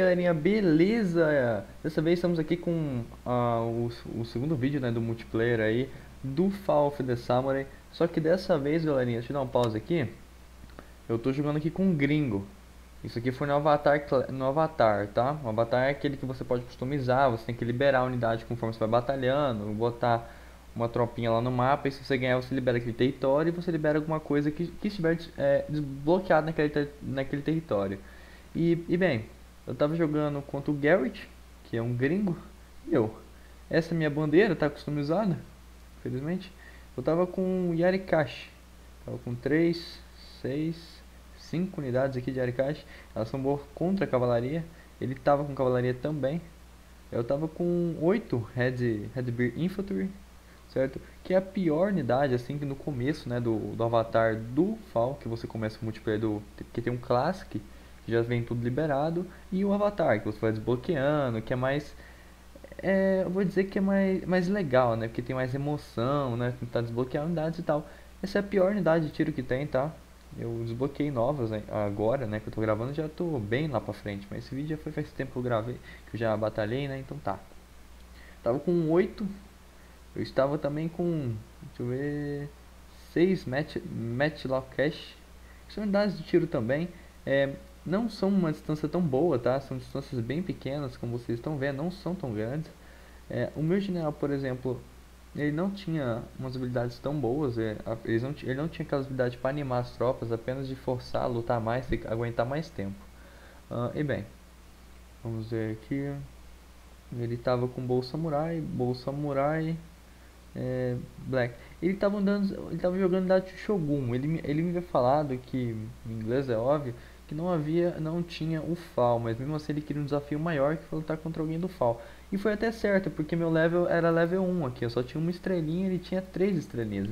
galerinha, beleza? Dessa vez estamos aqui com o segundo vídeo, né, do multiplayer aí do Fall of the Samurai. Só que dessa vez, galerinha, deixa eu dar uma pausa aqui. Eu tô jogando aqui com um gringo. Isso aqui foi no avatar, tá? O avatar é aquele que você pode customizar, você tem que liberar a unidade conforme você vai batalhando, botar uma tropinha lá no mapa, e se você ganhar você libera aquele território e você libera alguma coisa que estiver desbloqueado naquele território. E bem, eu tava jogando contra o Garrett, que é um gringo, e essa é minha bandeira, tá customizada, felizmente. Eu tava com o Yarikashi, tava com 3, 6, 5 unidades aqui de Yarikashi, elas são boas contra a cavalaria, ele tava com cavalaria também. Eu tava com 8 Headbeard Infantry, certo? Que é a pior unidade, assim, que no começo, né, do avatar do Fall, que você começa o multiplayer que tem um Classic, que já vem tudo liberado, e o avatar, que você vai desbloqueando, que é mais, eu vou dizer que é mais legal, né, porque tem mais emoção, né, tentar desbloquear unidades e tal. Essa é a pior unidade de tiro que tem, tá? Eu desbloqueei novas, né, agora, né, que eu tô gravando, já tô bem lá pra frente, mas esse vídeo já foi faz tempo que eu gravei, que eu já batalhei, né, então tá. Tava com 8. Eu estava também com, deixa eu ver, 6 Matchlock Cash. São unidades de tiro também. Não são uma distância tão boa, tá? São distâncias bem pequenas, como vocês estão vendo, não são tão grandes. O meu general, por exemplo, ele não tinha umas habilidades tão boas. Ele não tinha aquelas habilidades para animar as tropas, apenas de forçar a lutar mais e aguentar mais tempo. E bem, vamos ver aqui. Ele estava com Bow Samurai, Black. Ele tava jogando Date Shogun. Ele me havia falado que, em inglês é óbvio, que não tinha o Fall, mas mesmo assim ele queria um desafio maior que foi lutar contra alguém do Fall. E foi até certo, porque meu level era level 1 aqui, eu só tinha uma estrelinha, ele tinha 3 estrelinhas.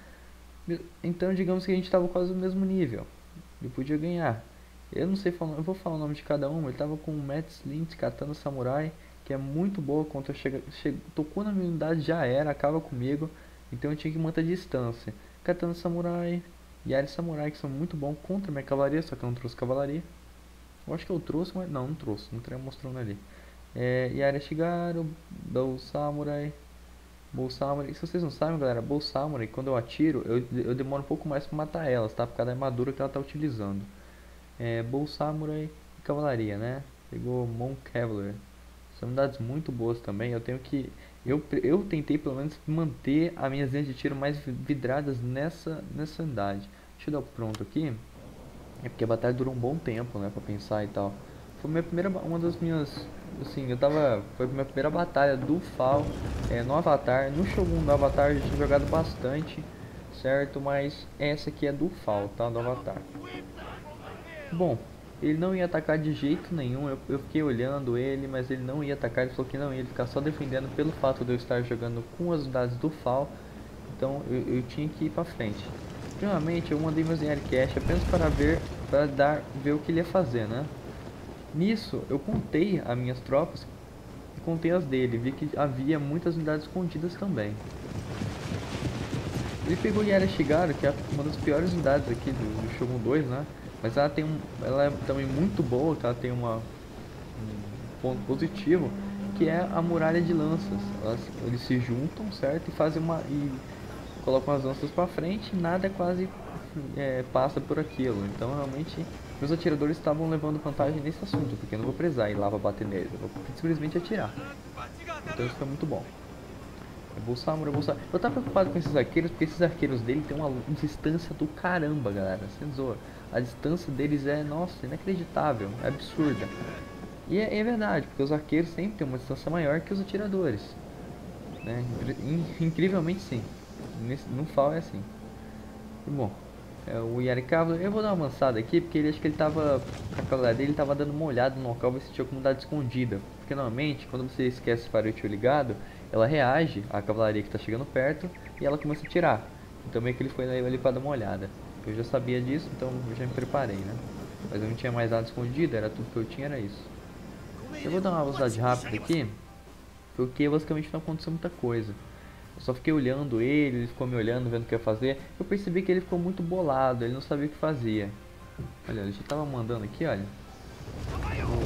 Então digamos que a gente estava quase no mesmo nível. Eu podia ganhar. Eu não sei falar, eu vou falar o nome de cada um. Ele tava com Matt Slint, Katana Samurai, que é muito boa contra tocou na minha unidade, já era, acaba comigo. Então eu tinha que manter a distância. Katana Samurai, Yari Samurai, que são muito bons contra a minha cavalaria, só que eu não trouxe cavalaria. Eu acho que eu trouxe, mas não trouxe, não estaria mostrando ali. Yari Shigaru, Bow Samurai. Se vocês não sabem, galera, Bow Samurai, quando eu atiro, eu demoro um pouco mais para matar elas, tá? Por causa da armadura que ela tá utilizando. Bow Samurai e cavalaria, né? Pegou Mon Cavalier. São unidades muito boas também. Eu tentei pelo menos manter as minhas linhas de tiro mais vidradas nessa unidade. Deixa eu dar o pronto aqui. É porque a batalha durou um bom tempo, né, pra pensar e tal. Uma das minhas, assim, foi a minha primeira batalha do Fall, no Avatar. No Shogun do Avatar eu já tinha jogado bastante, certo? Mas essa aqui é do Fall, tá, do Avatar. Bom, ele não ia atacar de jeito nenhum, eu fiquei olhando ele, mas ele não ia atacar, ele falou que não ia ficar só defendendo pelo fato de eu estar jogando com as unidades do Fall, então eu tinha que ir pra frente. Primeiramente eu mandei meus Cash apenas para ver o que ele ia fazer, né? Nisso eu contei as minhas tropas e contei as dele, vi que havia muitas unidades escondidas também. Ele pegou Yara Shigaru, que é uma das piores unidades aqui do Shogun 2, né? Mas ela é também muito boa, que ela tem um ponto positivo, que é a muralha de lanças. Eles se juntam, certo? E colocam as lanças para frente, e nada quase passa por aquilo. Então realmente meus atiradores estavam levando vantagem nesse assunto, porque eu não vou precisar ir lá pra bater neles, eu vou simplesmente atirar. Então isso foi muito bom. Bow Samurai. Eu tava preocupado com esses arqueiros, porque esses arqueiros dele tem uma distância do caramba, galera. Sensor. A distância deles é, nossa, inacreditável, é absurda. E é verdade, porque os arqueiros sempre têm uma distância maior que os atiradores, né? Incrivelmente sim. No Fall é assim. E, bom, o Yari Cavalier, eu vou dar uma avançada aqui, porque acho que ele tava, com a cavalaria dele, ele tava dando uma olhada no local, ver se tinha alguma unidade escondida. Porque normalmente, quando você esquece o farol ligado, ela reage à cavalaria que está chegando perto e ela começa a atirar. Então meio que ele foi ali para dar uma olhada. Eu já sabia disso, então eu já me preparei, né? Mas eu não tinha mais nada escondido, era tudo que eu tinha, era isso. Eu vou dar uma velocidade rápida aqui, porque basicamente não aconteceu muita coisa. Eu só fiquei olhando ele ficou me olhando, vendo o que ia fazer. Eu percebi que ele ficou muito bolado, ele não sabia o que fazia. Olha, ele já tava mandando aqui, olha. Os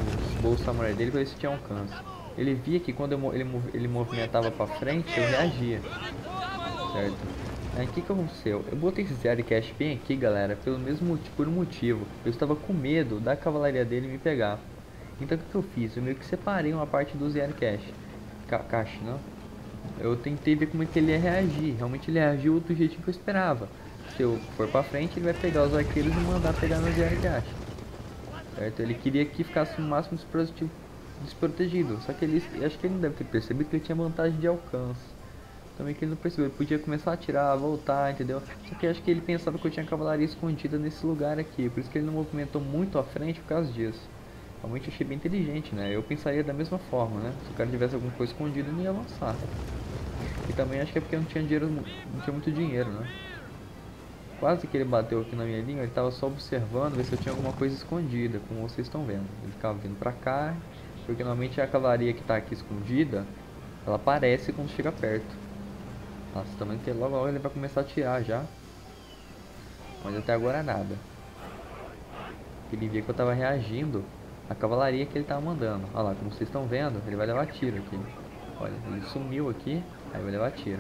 o samurai dele pra ver se tinha alcance. Ele via que quando ele movimentava pra frente, eu reagia. Certo? Aí o que aconteceu? Eu botei esse Zero Cash bem aqui, galera, por um motivo. Eu estava com medo da cavalaria dele me pegar. Então o que eu fiz? Eu meio que separei uma parte do Zero Cash. Cash, não? Eu tentei ver como é que ele ia reagir. Realmente ele reagiu do jeitinho que eu esperava. Se eu for pra frente, ele vai pegar os arqueiros e mandar pegar no Zero Cash. Certo? Ele queria que ficasse o máximo desprotegido. Só que ele, acho que ele não deve ter percebido que ele tinha vantagem de alcance. Também que ele não percebeu, ele podia começar a atirar, voltar, entendeu? Só que acho que ele pensava que eu tinha cavalaria escondida nesse lugar aqui. Por isso que ele não movimentou muito à frente por causa disso. Realmente achei bem inteligente, né? Eu pensaria da mesma forma, né? Se o cara tivesse alguma coisa escondida, não ia avançar. E também acho que é porque não tinha dinheiro, não tinha muito dinheiro, né? Quase que ele bateu aqui na minha linha, ele tava só observando, ver se eu tinha alguma coisa escondida, como vocês estão vendo. Ele ficava vindo pra cá, porque normalmente a cavalaria que tá aqui escondida, ela aparece quando chega perto. Nossa, também que logo ele vai começar a atirar já. Mas até agora nada. Ele via que eu tava reagindo à cavalaria que ele tava mandando. Olha lá, como vocês estão vendo, ele vai levar tiro aqui. Olha, ele sumiu aqui, aí vai levar tiro.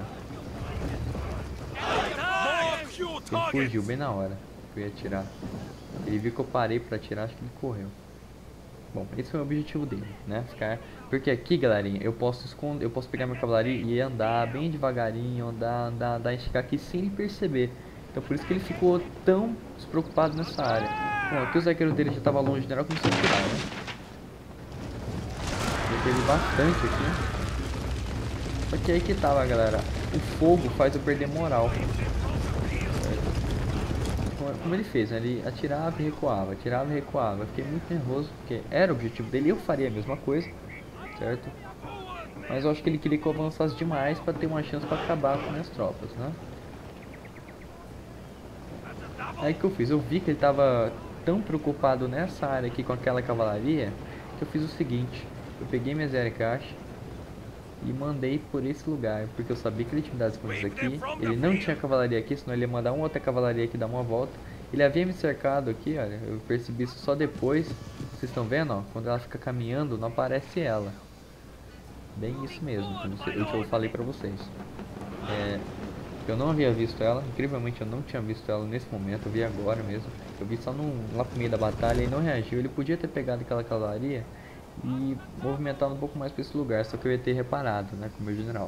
Ele fugiu bem na hora que eu ia atirar. Ele viu que eu parei pra atirar, acho que ele correu. Bom, esse foi o objetivo dele, né? Porque aqui, galerinha, eu posso esconder, eu posso pegar minha cavalaria e andar bem devagarinho, andar e chegar aqui sem ele perceber. Então por isso que ele ficou tão despreocupado nessa área. Bom, aqui os arqueiros dele já estavam longe, não era como se tirar, né? Eu perdi bastante aqui. Só que aí que tava, galera. O fogo faz eu perder moral. Como ele fez, né? Ele atirava e recuava, atirava e recuava. Eu fiquei muito nervoso, porque era o objetivo dele, eu faria a mesma coisa, certo? Mas eu acho que ele queria que eu avançasse demais para ter uma chance para acabar com minhas tropas, né? Aí que eu fiz, eu vi que ele estava tão preocupado nessa área aqui com aquela cavalaria, que eu fiz o seguinte, eu peguei minha Zerikash e mandei por esse lugar, porque eu sabia que ele tinha dado escondidas aqui, ele não tinha cavalaria aqui, senão ele ia mandar uma outra cavalaria aqui dar uma volta. Ele havia me cercado aqui, olha, eu percebi isso só depois, vocês estão vendo, ó, quando ela fica caminhando não aparece ela. Bem isso mesmo, como eu falei pra vocês. Eu não havia visto ela, incrivelmente eu não tinha visto ela nesse momento, eu vi agora mesmo. Eu vi só lá pro meio da batalha e não reagiu, ele podia ter pegado aquela cavalaria e movimentado um pouco mais para esse lugar, só que eu ia ter reparado, né, com o meu general.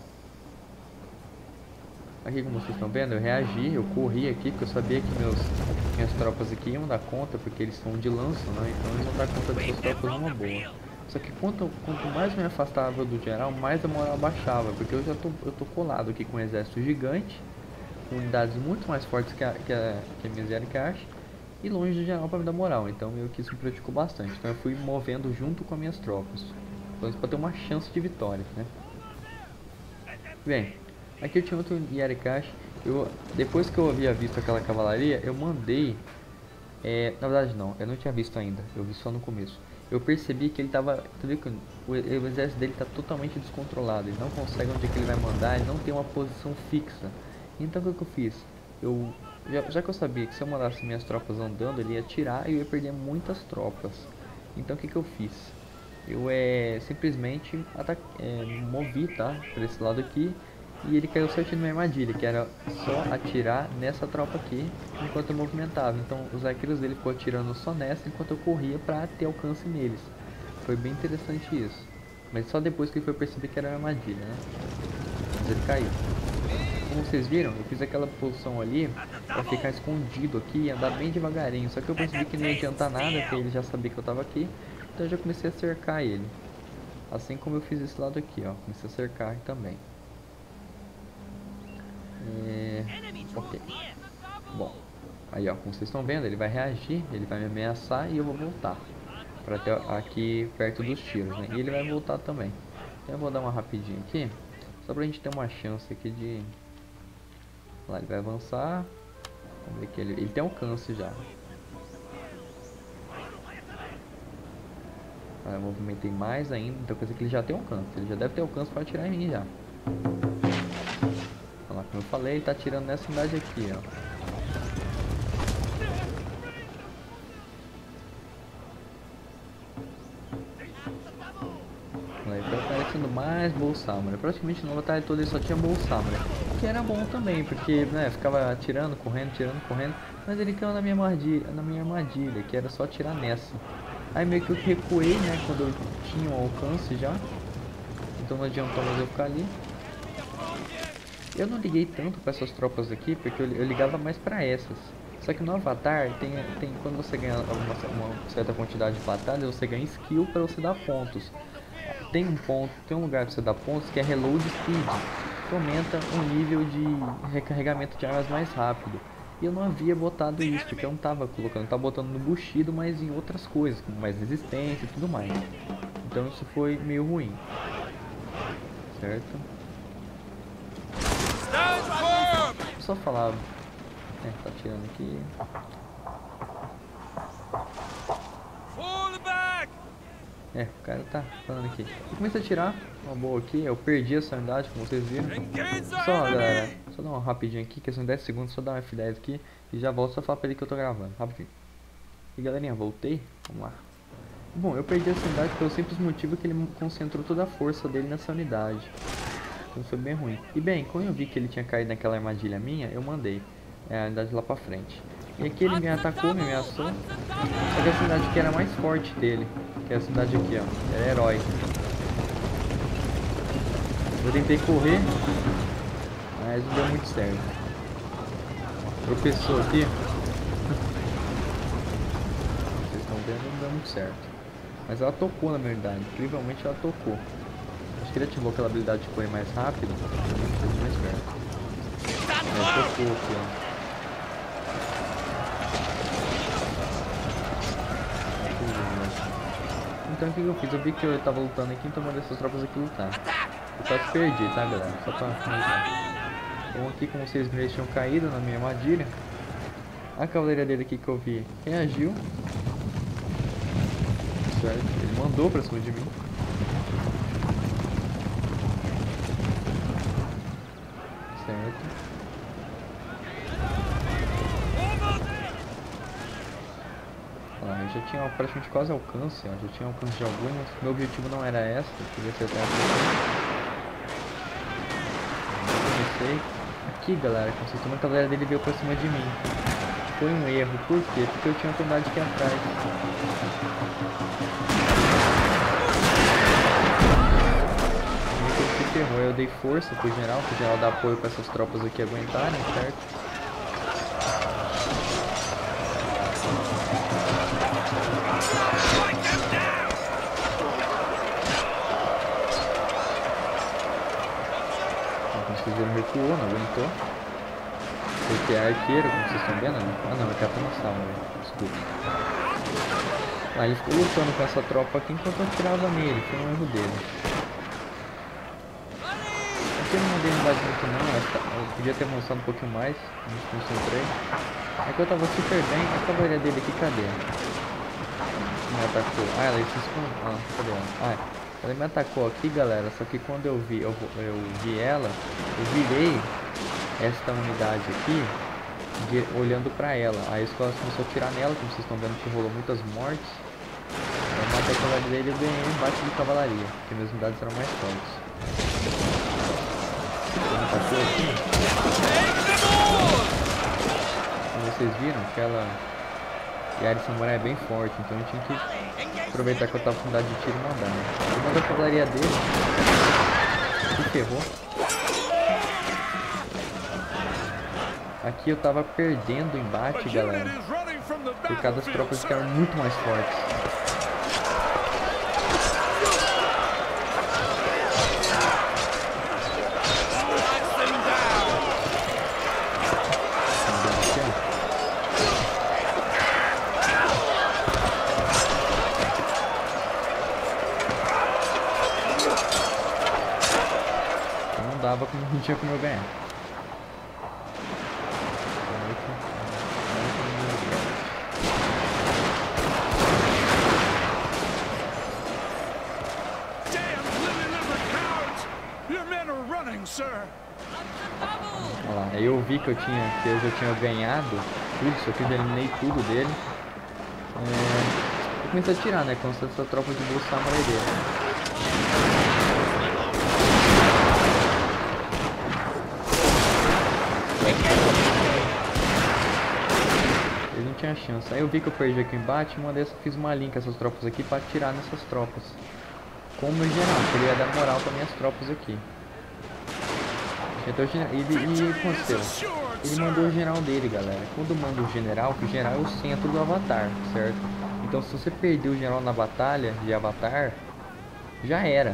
Aqui como vocês estão vendo, eu reagi, eu corri aqui, porque eu sabia que minhas tropas aqui iam dar conta, porque eles são de lança, né, então eles vão dar conta das suas tropas numa boa. Só que quanto mais eu me afastava do general, mais a moral baixava, porque eu tô colado aqui com um exército gigante, com unidades muito mais fortes que a minha Zerikash, e longe do general para me dar moral, então meio que isso me prejudicou bastante. Então eu fui movendo junto com as minhas tropas, então isso para ter uma chance de vitória, né? Bem, aqui eu tinha outro Zerikash. Depois que eu havia visto aquela cavalaria, eu mandei, na verdade não, eu não tinha visto ainda, eu vi só no começo. Eu percebi que ele tava, tu viu que o exército dele está totalmente descontrolado, ele não consegue onde é que ele vai mandar, ele não tem uma posição fixa. Então o que eu fiz? Já que eu sabia que se eu mandasse minhas tropas andando, ele ia atirar e eu ia perder muitas tropas. Então o que eu fiz? Eu simplesmente movi, tá? Por esse lado aqui. E ele caiu certinho na minha armadilha, que era só atirar nessa tropa aqui enquanto eu movimentava. Então os arqueiros dele ficou atirando só nessa enquanto eu corria pra ter alcance neles. Foi bem interessante isso. Mas só depois que ele foi perceber que era uma armadilha, né? Mas ele caiu. Como vocês viram, eu fiz aquela posição ali pra ficar escondido aqui e andar bem devagarinho. Só que eu percebi que não ia adiantar nada, porque ele já sabia que eu tava aqui. Então eu já comecei a cercar ele. Assim como eu fiz esse lado aqui, ó. Comecei a cercar também. Ok. Bom, aí ó, como vocês estão vendo, ele vai reagir, ele vai me ameaçar e eu vou voltar para até aqui perto dos tiros, né? E ele vai voltar também. Então eu vou dar uma rapidinha aqui, só pra gente ter uma chance aqui de... Lá, ele vai avançar. Vamos ver que ele tem alcance já. Eu movimentei mais ainda, então quer dizer que ele já tem alcance. Ele já deve ter alcance para atirar em mim já. Olha lá, como eu falei, ele tá atirando nessa unidade aqui, ó. mais Bull Samurai. Praticamente na batalha toda ele só tinha Bull Samurai, que era bom também, porque né, ficava atirando, correndo, mas ele caiu na minha armadilha, que era só atirar nessa. Aí meio que eu recuei, né, quando eu tinha um alcance já, então não adiantou mais eu ficar ali. Eu não liguei tanto para essas tropas aqui, porque eu ligava mais para essas. Só que no Avatar, quando você ganha uma certa quantidade de batalhas, você ganha skill para você dar pontos. Tem um lugar para você dar pontos que é Reload Speed, que aumenta o nível de recarregamento de armas mais rápido. E eu não havia botado isso, porque eu não estava colocando, eu tava botando no Bushido, mas em outras coisas, como mais resistência e tudo mais. Então isso foi meio ruim. Certo? Só falar. Tá tirando aqui. O cara tá falando aqui. Eu comecei a tirar uma boa aqui. Eu perdi essa unidade, como vocês viram. Só, galera, só dar uma rapidinho aqui, que são 10 segundos. Só dar um F10 aqui e já volto só falar pra ele que eu tô gravando. Rapidinho. E galerinha, voltei. Vamos lá. Bom, eu perdi essa unidade pelo simples motivo que ele concentrou toda a força dele nessa unidade. Então foi bem ruim. E bem, quando eu vi que ele tinha caído naquela armadilha minha, eu mandei a unidade lá pra frente. E aqui ele me atacou, me ameaçou. Só que a cidade aqui era mais forte dele, que é a cidade aqui, ó. Era herói. Eu tentei correr, mas não deu muito certo. Tropeçou aqui. Vocês estão vendo, não deu muito certo. Mas ela tocou na verdade, incrivelmente ela tocou. Acho que ele ativou aquela habilidade de correr mais rápido, mais perto. Tocou aqui, ó. Então o que eu fiz? Eu vi que eu tava lutando aqui, então mandei essas tropas aqui lutar. Eu quase perdi, tá galera? Só pra finalizar. Então aqui, como vocês viram, eles tinham caído na minha armadilha. A cavalaria dele aqui que eu vi reagiu. Certo? Ele mandou pra cima de mim. Certo. Eu já tinha praticamente quase alcance, ó. Já tinha alcance de algumas. Meu objetivo não era essa, eu queria acertar essa aqui. Comecei. Aqui, galera, como vocês estão vendo, a cavalaria dele veio pra cima de mim. Foi um erro, por quê? Porque eu tinha uma oportunidade aqui atrás. E se ferrou, eu dei força pro general dar apoio pra essas tropas aqui aguentarem, certo? Ele recuou, não aguentou. Porque é arqueiro, como vocês estão vendo, né? Ah não, é capitão, desculpa. Ele ficou lutando com essa tropa aqui enquanto eu atirava nele, foi um erro dele. Aqui eu não mandei unidade muito não, eu podia ter avançado um pouquinho mais, não me concentrei. É que eu tava super bem, a cavalaria dele aqui, cadê? Me atacou. Ela se escondeu. Cadê ela? Ela me atacou aqui, galera, só que quando eu vi ela, eu virei esta unidade aqui, olhando pra ela. Aí a escola começou a atirar nela, como vocês estão vendo que rolou muitas mortes. Eu matei a cavalaria dele e eu ganhei um embate de cavalaria, porque minhas unidades eram mais fortes. Ele me atacou aqui. Como vocês viram, aquela Yari Samurai é bem forte, então a gente tinha que aproveitar que eu tava com unidade de tiro e mandar, né? Eu mandei a cavalaria dele. Se ferrou. Aqui eu tava perdendo o embate, galera, por causa das tropas que eram muito mais fortes. Não tinha como eu ganhar. Olha lá, aí eu vi que eu já tinha ganhado tudo, só que eu eliminei tudo dele. Eu comecei a atirar, né, com essa tropa de Bull Samurai dele. tinha chance. Aí eu vi que eu perdi aqui o embate, uma dessas fiz uma linha com essas tropas aqui pra atirar nessas tropas. Com o meu general, que ele ia dar moral para minhas tropas aqui. Então o que aconteceu? Ele mandou o general dele, galera. Quando manda o general, que o general é o centro do avatar, certo? Então se você perder o general na batalha de avatar, já era.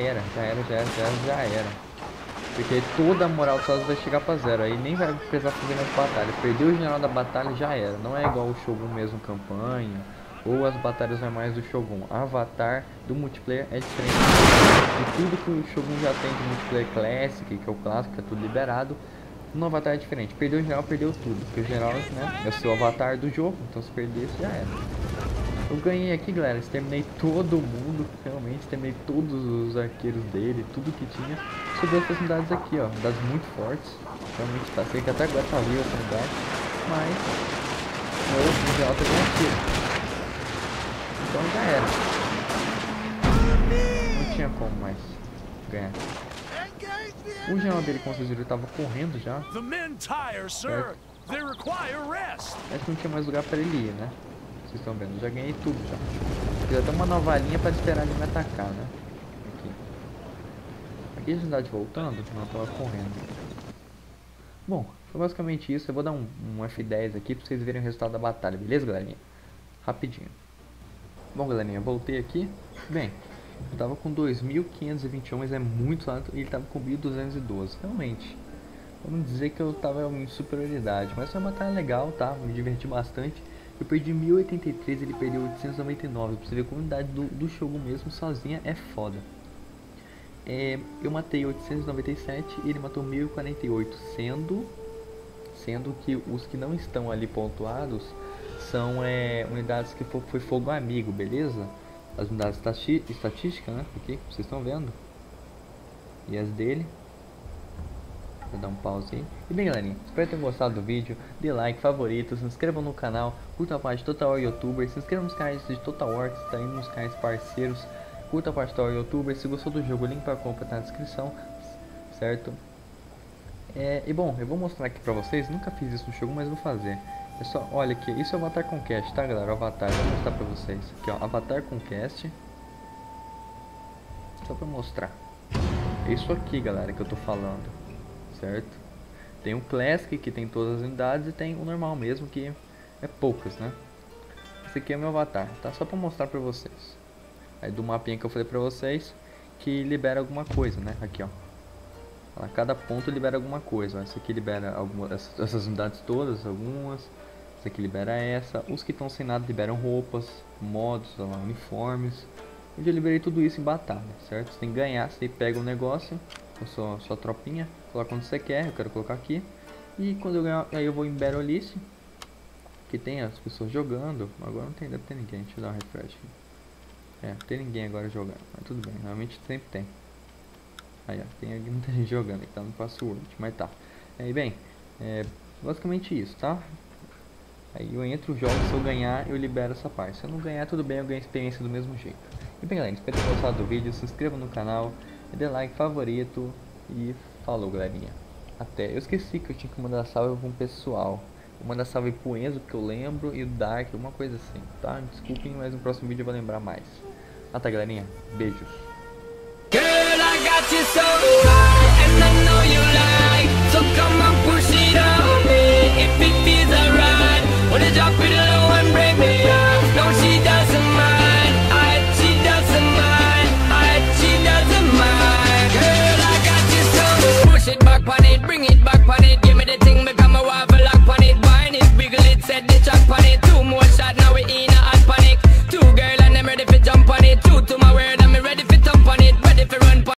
Porque toda a moral dos Estados vai chegar pra zero. Aí nem vai precisar fazer mais batalha. Perdeu o general da batalha, já era. Não é igual o Shogun mesmo campanha ou as batalhas normais do Shogun. Avatar do multiplayer é diferente de tudo que o Shogun já tem de multiplayer Classic, que é o clássico, que é tudo liberado. No Avatar é diferente. Perdeu o general, perdeu tudo. Porque o general, né, é o seu avatar do jogo. Então se perder, já era. Eu ganhei aqui, galera. Exterminei todo mundo. Realmente, exterminei todos os arqueiros dele. Tudo que tinha. Sobrou essas unidades aqui, ó. Unidades muito fortes. Realmente tá. Sei que até agora tá viva essa unidade. Mas o general tá ganhando tiro. Então já era. Não tinha como mais ganhar. O general dele, como vocês viram, tava correndo já. Certo? Mas não tinha mais lugar pra ele ir, né? Vocês estão vendo, já ganhei tudo já. Fiz até uma nova linha para esperar ele me atacar, né? Aqui a unidade voltando, não, tava correndo. Bom, foi basicamente isso. Eu vou dar um F10 aqui para vocês verem o resultado da batalha, beleza, galerinha? Rapidinho. Bom, galerinha, voltei aqui. Bem, eu tava com 2.521, mas é muito alto. E ele tava com 1.212, realmente. Vamos dizer que eu tava em superioridade, mas foi uma batalha legal, tá? Me diverti bastante. Eu perdi 1083, ele perdeu 899. Pra você ver, a comunidade do Shogun mesmo sozinha é foda. Eu matei 897 e ele matou 1048, sendo que os que não estão ali pontuados são unidades que foi fogo amigo, beleza? As unidades estatísticas, né? Aqui, vocês estão vendo. E as dele. Vou dar um pause aí. E bem, galerinha, espero que tenham gostado do vídeo. Dê like, favorito, se inscrevam no canal, curtam a página de Total War Youtuber, se inscrevam nos canais de Total War, que está indo nos canais parceiros, curta a página de Total War Youtuber. Se gostou do jogo, o link para compra tá na descrição, certo? E bom, eu vou mostrar aqui pra vocês, nunca fiz isso no jogo, mas vou fazer. É só, olha aqui, isso é o Avatar Conquest, tá, galera? O Avatar, vou mostrar pra vocês. Aqui, ó, Avatar Conquest. Só pra mostrar. É isso aqui, galera, que eu tô falando. Certo? Tem o Classic, que tem todas as unidades, e tem o normal mesmo, que é poucas, né? Esse aqui é o meu avatar, tá? Só pra mostrar pra vocês. Aí do mapinha que eu falei pra vocês, que libera alguma coisa, né? Aqui, ó. A cada ponto libera alguma coisa, ó. Esse aqui libera essas unidades todas, algumas. Esse aqui libera essa. Os que estão sem nada liberam roupas, modos, ó, uniformes. Eu já liberei tudo isso em batalha, certo? Você tem que ganhar, você pega o negócio, a sua tropinha, coloca onde você quer, eu quero colocar aqui. E quando eu ganhar, aí eu vou em Battle List, que tem as pessoas jogando. Agora não tem, deve ter ninguém, deixa eu dar um refresh aqui. Não tem ninguém agora jogando, mas tudo bem, normalmente sempre tem. Aí ó, tem muita gente jogando, que tá no password, mas tá. Aí bem, basicamente isso, tá? Aí eu entro, jogo, se eu ganhar eu libero essa parte. Se eu não ganhar, tudo bem, eu ganho experiência do mesmo jeito. E bem, galera, espero ter gostado do vídeo, se inscreva no canal, dê like, favorito e falou, galerinha. Até, eu esqueci que eu tinha que mandar salve pra um pessoal. Vou mandar salve pro Enzo, que eu lembro, e o Dark, alguma coisa assim, tá? Desculpem, mas no próximo vídeo eu vou lembrar mais. Até, galerinha, beijos. Girl, I got you so high, and I know you like, so come on.